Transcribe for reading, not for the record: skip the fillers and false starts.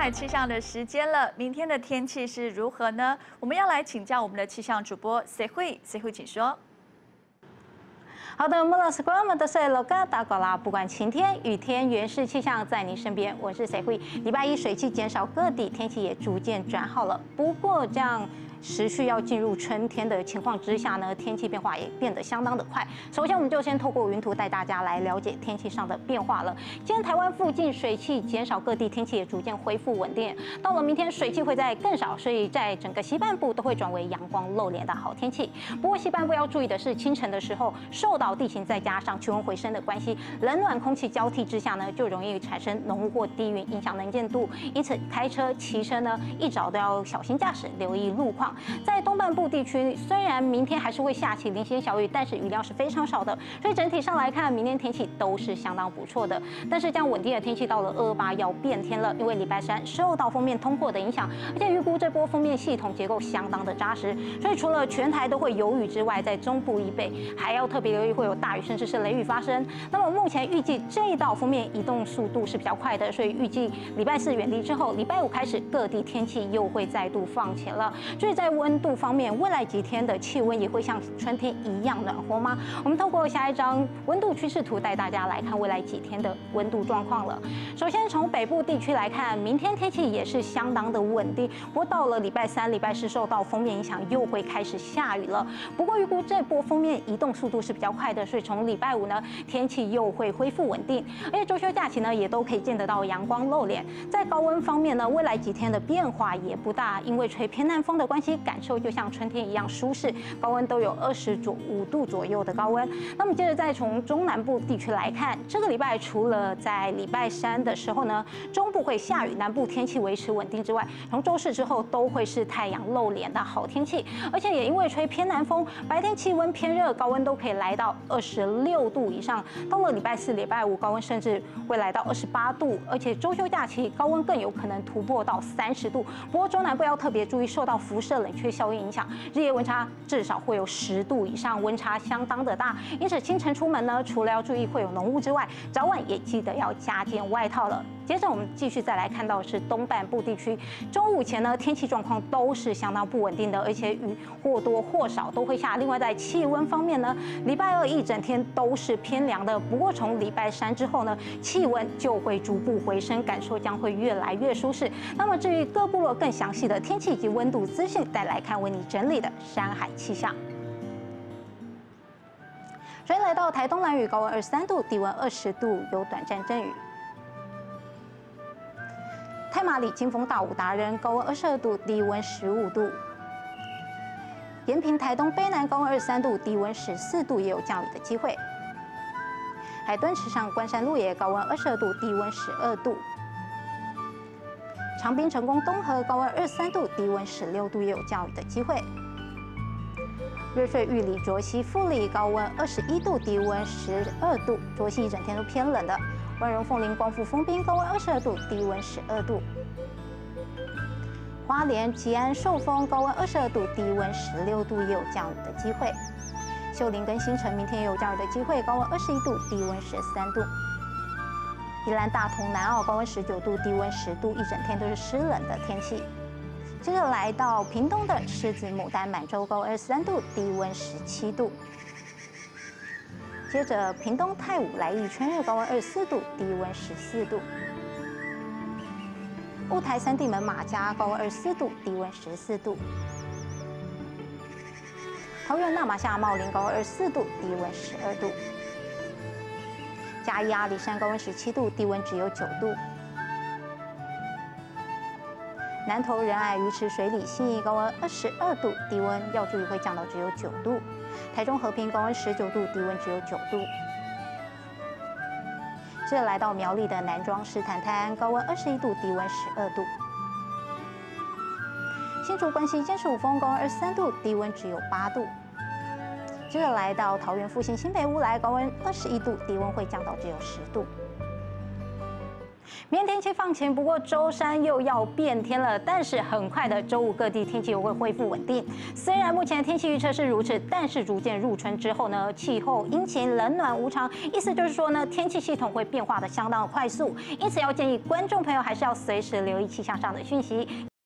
海气象的时间了，明天的天气是如何呢？我们要来请教我们的气象主播谁会，请说。 好的，莫老师，观众们都是老哥打过啦。不管晴天、雨天，原氏气象在你身边。我是谁会。礼拜一水汽减少，各地天气也逐渐转好了。不过这样持续要进入春天的情况之下呢，天气变化也变得相当的快。首先，我们就先透过云图带大家来了解天气上的变化了。今天台湾附近水汽减少，各地天气也逐渐恢复稳定。到了明天，水汽会再更少，所以在整个西半部都会转为阳光露脸的好天气。不过西半部要注意的是，清晨的时候受到地形再加上气温回升的关系，冷暖空气交替之下呢，就容易产生浓雾或低云，影响能见度。因此，开车、骑车呢，一早都要小心驾驶，留意路况。在东半部地区，虽然明天还是会下起零星小雨，但是雨量是非常少的，所以整体上来看，明天天气都是相当不错的。但是这样稳定的天气到了228要变天了，因为礼拜三受到锋面通过的影响，而且预估这波锋面系统结构相当的扎实，所以除了全台都会有雨之外，在中部以北还要特别留意会有大雨甚至是雷雨发生。那么目前预计这一道锋面移动速度是比较快的，所以预计礼拜四远离之后，礼拜五开始各地天气又会再度放晴了。所以在温度方面，未来几天的气温也会像春天一样暖和吗？我们透过下一张温度趋势图带大家来看未来几天的温度状况了。首先从北部地区来看，明天天气也是相当的稳定，不过到了礼拜三、礼拜四受到锋面影响，又会开始下雨了。不过预估这波锋面移动速度是比较快的，所以从礼拜五呢，天气又会恢复稳定，而且周休假期呢也都可以见得到阳光露脸。在高温方面呢，未来几天的变化也不大，因为吹偏南风的关系，感受就像春天一样舒适，高温都有25度左右的高温。那么接着再从中南部地区来看，这个礼拜除了在礼拜三的时候呢，中部会下雨，南部天气维持稳定之外，从周四之后都会是太阳露脸的好天气，而且也因为吹偏南风，白天气温偏热，高温都可以来到26度以上。到了礼拜四、礼拜五，高温甚至会来到28度，而且周休假期高温更有可能突破到30度。不过中南部要特别注意，受到辐射冷却效应影响，日夜温差至少会有10度以上，温差相当的大。因此清晨出门呢，除了要注意会有浓雾之外，早晚也记得要加件外套了。接着我们继续再来看到的是东半部地区，中午前呢天气状况都是相当不稳定的，而且雨或多或少都会下。另外在气温方面呢，礼拜二一整天都是偏凉的，不过从礼拜三之后呢，气温就会逐步回升，感受将会越来越舒适。那么至于各部落更详细的天气及温度资讯，带来看为你整理的山海气象。首先来到台东兰屿，高温23度，低温20度，有短暂阵雨。太麻里金峰大武达人，高温22度，低温15度。延平台东卑南，高温23度，低温14度，也有降雨的机会。海墩池上关山鹿野，高温22度，低温12度。长滨成功东河，高温23度，低温16度，也有降雨的机会。瑞穗玉里卓溪富里，高温21度，低温12度，卓溪一整天都偏冷的。万荣凤林光复丰滨，高温22度，低温12度。花莲吉安寿丰，高温22度，低温16度，也有降雨的机会。秀林跟新城明天也有降雨的机会，高温21度，低温13度。宜兰大同南澳，高温19度，低温10度，一整天都是湿冷的天气。接着来到屏东的狮子牡丹满洲，高温23度，低温17度。接着屏东太武来义春日，高温24度，低温14度。雾台三地门马家，高温24度，低温14度。桃园那玛夏茂林，高温24度，低温12度。嘉义阿里山，高温17度，低温只有9度。南投仁爱鱼池水里信义，高温22度，低温要注意会降到只有9度。台中和平高温19度，低温只有9度。接着来到苗栗的南庄石潭泰安，高温21度，低温12度。新竹关西尖石五峰，高温23度，低温只有8度。接着来到桃园复兴新北乌来，高温21度，低温会降到只有10度。 明天天气放晴，不过周三又要变天了。但是很快的，周五各地天气又会恢复稳定。虽然目前的天气预测是如此，但是逐渐入春之后呢，气候阴晴冷暖无常，意思就是说呢，天气系统会变化的相当快速。因此要建议观众朋友还是要随时留意气象上的讯息。